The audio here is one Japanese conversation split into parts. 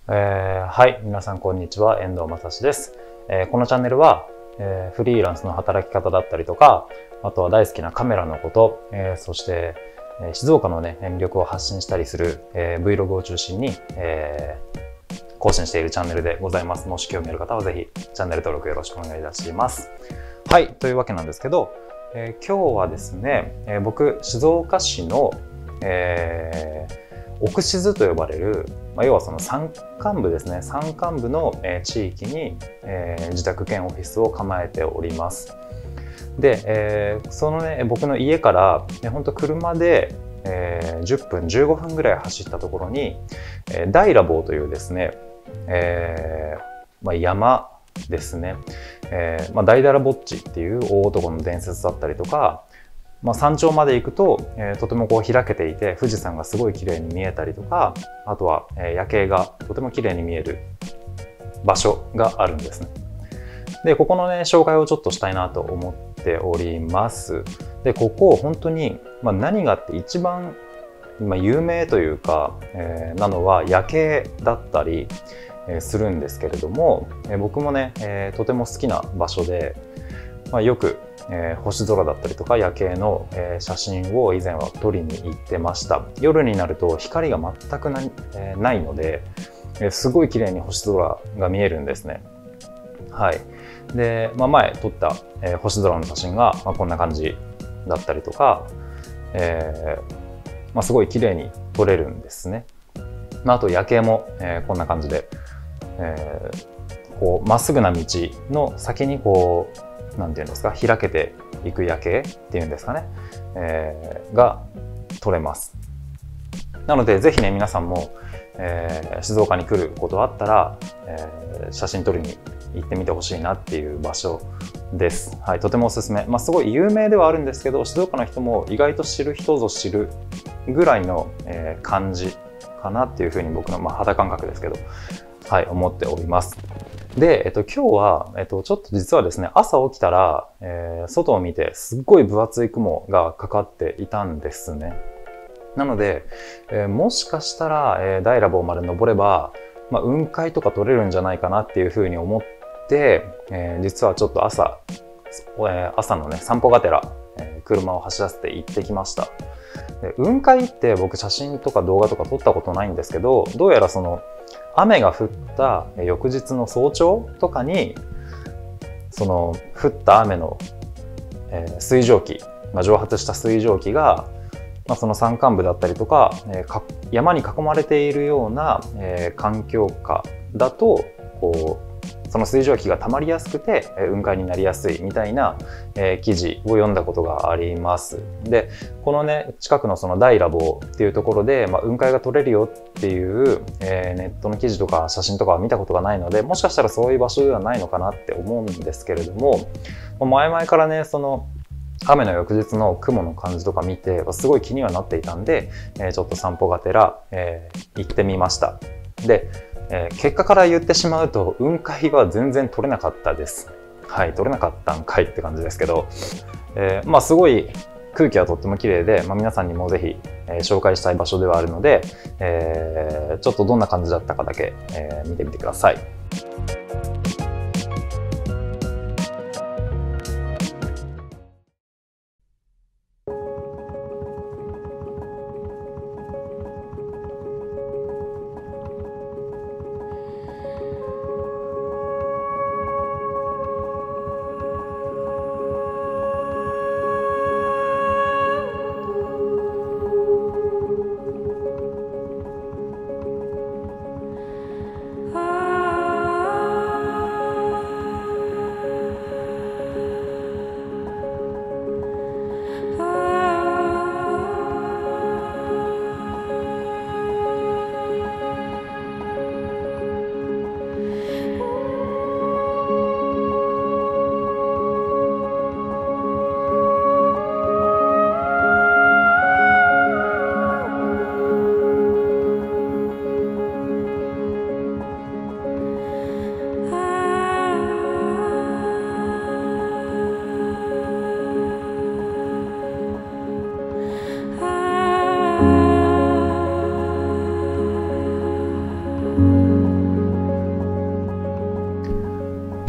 はい、皆さんこんにちは、遠藤正史です。このチャンネルは、フリーランスの働き方だったりとか、あとは大好きなカメラのこと、そして、静岡のね、魅力を発信したりする、Vlog を中心に、更新しているチャンネルでございます。もし興味ある方はぜひチャンネル登録よろしくお願いいたします。はい、というわけなんですけど、今日はですね、僕、静岡市の、奥静と呼ばれる、要はその山間部ですね、山間部の地域に自宅兼オフィスを構えております。で、そのね、僕の家から本当車で10分15分ぐらい走ったところに大羅坊というですね、山ですね、大だらぼっちっていう大男の伝説だったりとか、山頂まで行くと、とてもこう開けていて富士山がすごい綺麗に見えたりとか、あとは、夜景がとても綺麗に見える場所があるんですね。で、ここのね紹介をちょっとしたいなと思っております。で、ここ本当に、何があって一番今有名というか、なのは夜景だったりするんですけれども、僕もね、とても好きな場所で、よく星空だったりとか夜景の写真を以前は撮りに行ってました。夜になると光が全くないので、すごい綺麗に星空が見えるんですね。はい。で、前撮った星空の写真がこんな感じだったりとか、すごい綺麗に撮れるんですね。あと夜景もこんな感じで、こうまっすぐな道の先にこうなんていうんですか、開けていく夜景っていうんですかね、が撮れます。なのでぜひね、皆さんも、静岡に来ることあったら、写真撮りに行ってみてほしいなっていう場所です。はい、とてもおすすめ。すごい有名ではあるんですけど、静岡の人も意外と知る人ぞ知るぐらいの、感じかなっていうふうに僕の肌感覚ですけど、はい、思っております。で、今日は、ちょっと実はですね、朝起きたら、外を見てすっごい分厚い雲がかかっていたんですね。なので、もしかしたら、大羅坊まで登れば、雲海とか撮れるんじゃないかなっていうふうに思って、実はちょっと朝のね、散歩がてら、車を走らせて行ってきました。で、雲海って僕写真とか動画とか撮ったことないんですけど、どうやらその雨が降った翌日の早朝とかに、その降った雨の水蒸気、蒸発した水蒸気が、その山間部だったりとか、山に囲まれているような環境下だと、こうその水蒸気が溜まりやすくて雲海になりやすいみたいな記事を読んだことがあります。で、このね、近くのその大羅坊っていうところで、雲海が撮れるよっていうネットの記事とか写真とかは見たことがないので、もしかしたらそういう場所ではないのかなって思うんですけれども、前々からね、その雨の翌日の雲の感じとか見てすごい気にはなっていたんで、ちょっと散歩がてら行ってみました。で、結果から言ってしまうと雲海は全然撮れなかったです。はい、撮れなかったんかいって感じですけど、すごい空気はとっても綺麗で、皆さんにもぜひ、紹介したい場所ではあるので、ちょっとどんな感じだったかだけ、見てみてください。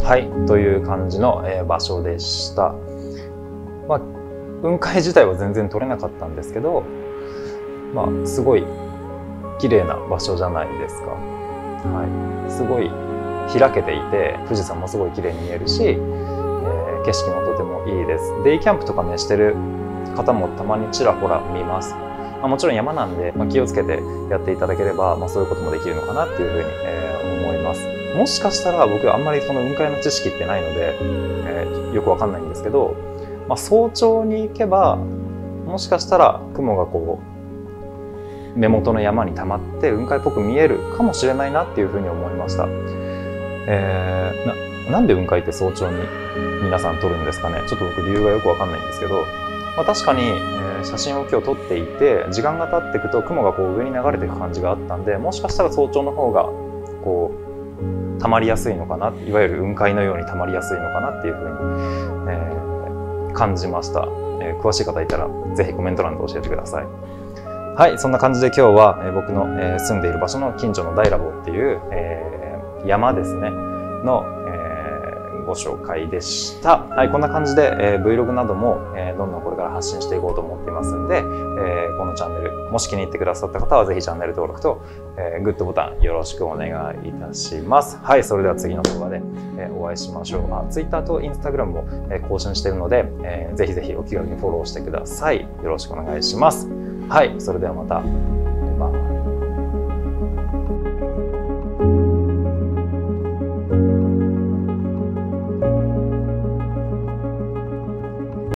はい、という感じの、場所でした。まあ、雲海自体は全然撮れなかったんですけど、まあ、すごい綺麗な場所じゃないですか。はい、すごい開けていて、富士山もすごい綺麗に見えるし、景色もとてもいいです。デイキャンプとかねしてる方もたまにちらほら見ます。もちろん山なんで、気をつけてやっていただければ、そういうこともできるのかなっていうふうに、思います。もしかしたら僕あんまりその雲海の知識ってないので、よくわかんないんですけど、早朝に行けばもしかしたら雲がこう目元の山に溜まって雲海っぽく見えるかもしれないなっていうふうに思いました。なんで雲海って早朝に皆さん撮るんですかね。ちょっと僕理由がよくわかんないんですけど、確かに、写真を今日撮っていて、時間が経っていくと雲がこう上に流れていく感じがあったんで、もしかしたら早朝の方がこう溜まりやすいのかな、いわゆる雲海のように溜まりやすいのかなっていうふうに、感じました。詳しい方いたらぜひコメント欄で教えてください。はい、そんな感じで今日は、僕の、住んでいる場所の近所の大ラボっていう、山ですねの、ご紹介でした。はい、こんな感じで、Vlog なども、どんどんこれから発信していこうと思っていますんで、このチャンネルもし気に入ってくださった方はぜひチャンネル登録と、グッドボタンよろしくお願いいたします。はい、それでは次の動画で、お会いしましょう。Twitter と Instagram も、更新しているので、ぜひぜひお気軽にフォローしてください。よろしくお願いします。はい、それではまた。